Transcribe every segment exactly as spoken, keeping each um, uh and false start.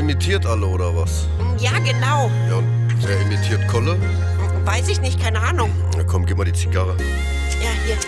imitiert alle, oder was? Ja, genau. Ja, und wer imitiert Kolle? Weiß ich nicht, keine Ahnung. Na komm, gib mal die Zigarre. Ja, hier.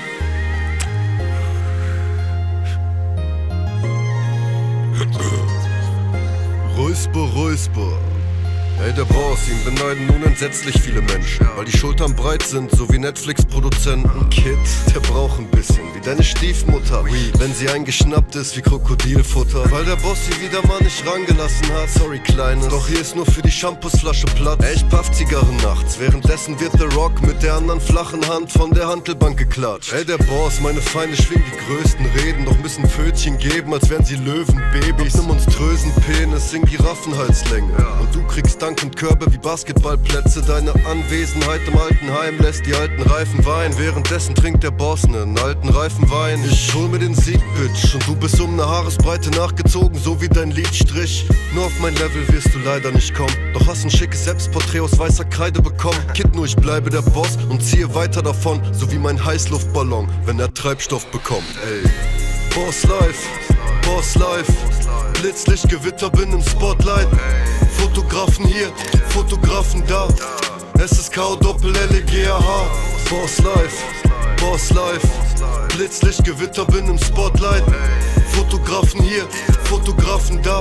Räusper, Räusper. Ey, der Boss, ihn beneiden nun entsetzlich viele Menschen, weil die Schultern breit sind, so wie Netflix-Produzenten. Kid, der braucht ein bisschen wie deine Stiefmutter, wenn sie eingeschnappt ist wie Krokodilfutter. Weil der Boss sie wieder mal nicht rangelassen hat. Sorry, Kleines, doch hier ist nur für die Shampoosflasche Platz. Ey, ich paff Zigarren nachts, währenddessen wird der Rock mit der anderen flachen Hand von der Hantelbank geklatscht. Ey, der Boss, meine Feinde schwingen die größten Reden, doch müssen Pfötchen geben, als wären sie Löwenbabys. Nimm uns monströsen Penis in Giraffenhalslänge und du kriegst Dank und Körbe wie Basketballplätze. Deine Anwesenheit im Altenheim lässt die alten Reifen weinen. Währenddessen trinkt der Boss nen alten Reifen Wein. Ich hol mir den Sieg, Bitch, und du bist um ne Haaresbreite nachgezogen, so wie dein Lidstrich. Nur auf mein Level wirst du leider nicht kommen, doch hast ein schickes Selbstporträt aus weißer Kreide bekommen. Kid, nur ich bleibe der Boss und ziehe weiter davon, so wie mein Heißluftballon, wenn er Treibstoff bekommt. Ey, Boss Life, Boss Life, Blitzlicht, Gewitter, bin im Spotlight. Fotografen hier, Fotografen da. S S K Doppel-L E G A H. Boss Life, Boss Life, Blitzlicht, Gewitter, bin im Spotlight. Fotografen hier, Fotografen da.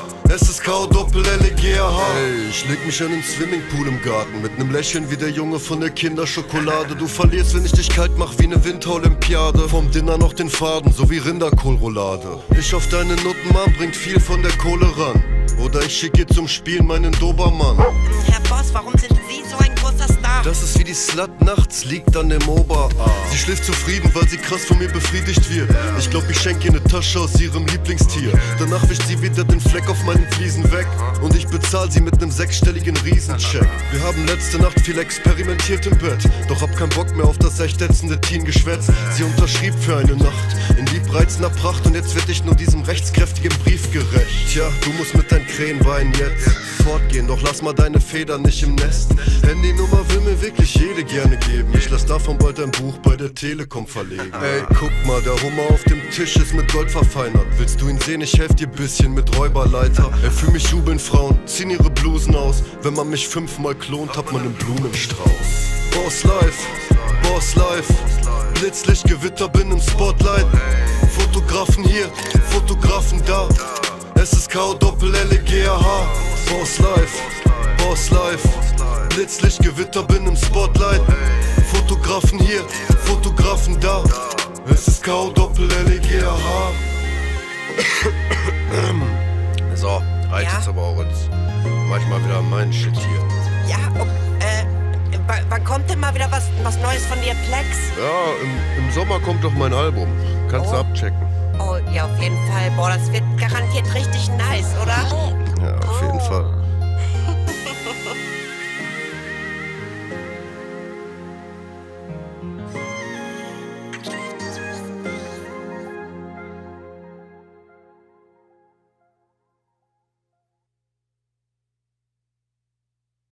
S S K Doppel-L E G A H. Hey, ich leg mich an den Swimmingpool im Garten mit nem Lächeln wie der Junge von der Kinderschokolade. Du verlierst, wenn ich dich kalt mach wie ne Winterolympiade. Vom Dinner noch den Faden, so wie Rinderkohlroulade. Ich auf deine Nutten, Mann, bringt viel von der Kohle ran. Oder ich schick ihr zum Spielen meinen Dobermann. Herr Boss, warum sind Sie so ein großer Star? Das ist wie die Slut nachts liegt an dem Oberarm. Sie schläft zufrieden, weil sie krass von mir befriedigt wird. Ich glaub, ich schenk ihr ne Tasche aus ihrem Lieblingstier. Danach wischt sie wieder den Fleck auf meinen Fliesen weg. Und ich bezahl sie mit nem sechsstelligen Riesencheck. Wir haben letzte Nacht viel experimentiert im Bett, doch hab keinen Bock mehr auf das echt ätzende Teen-Geschwätz. Sie unterschrieb für eine Nacht in liebreizender Pracht und jetzt werd ich nur diesem rechtskräftigen Brief gerecht. Tja, du musst mit deinen Krähenbeinen jetzt fortgehen, doch lass mal deine Federn nicht im Nest. Handynummer will mir wirklich jede gerne geben. Ich lass davon bald ein Buch bei der Telekom verlegen. Ey, guck mal, der Hummer auf dem Tisch ist mit Gold verfeinert. Willst du ihn sehen? Ich helf dir bisschen mit Räuberleiter. Er für mich jubeln Frauen, ziehen ihre Blusen aus. Wenn man mich fünfmal klont, hat man einen Blumenstrauß. Boss Life, Boss Life, Blitzlicht, Gewitter, bin im Spotlight. Fotografen hier, Fotografen da. S S K Doppel-L E G A H. Boss Life, Boss Life, Blitzlicht, Gewitter, bin im Spotlight. Fotografen hier, Fotografen da. S S K Doppel-L E G A H. So, reicht Ja? jetzt aber auch jetzt. Mach ich mal wieder meinen Shit hier. Ja, oh, äh, w- wann kommt denn mal wieder was, was Neues von dir, Plex? Ja, im, im Sommer kommt doch mein Album. Kannst du Oh. abchecken. Oh, ja, auf jeden Fall. Boah, das wird garantiert richtig nice, oder? Ja, auf jeden Fall.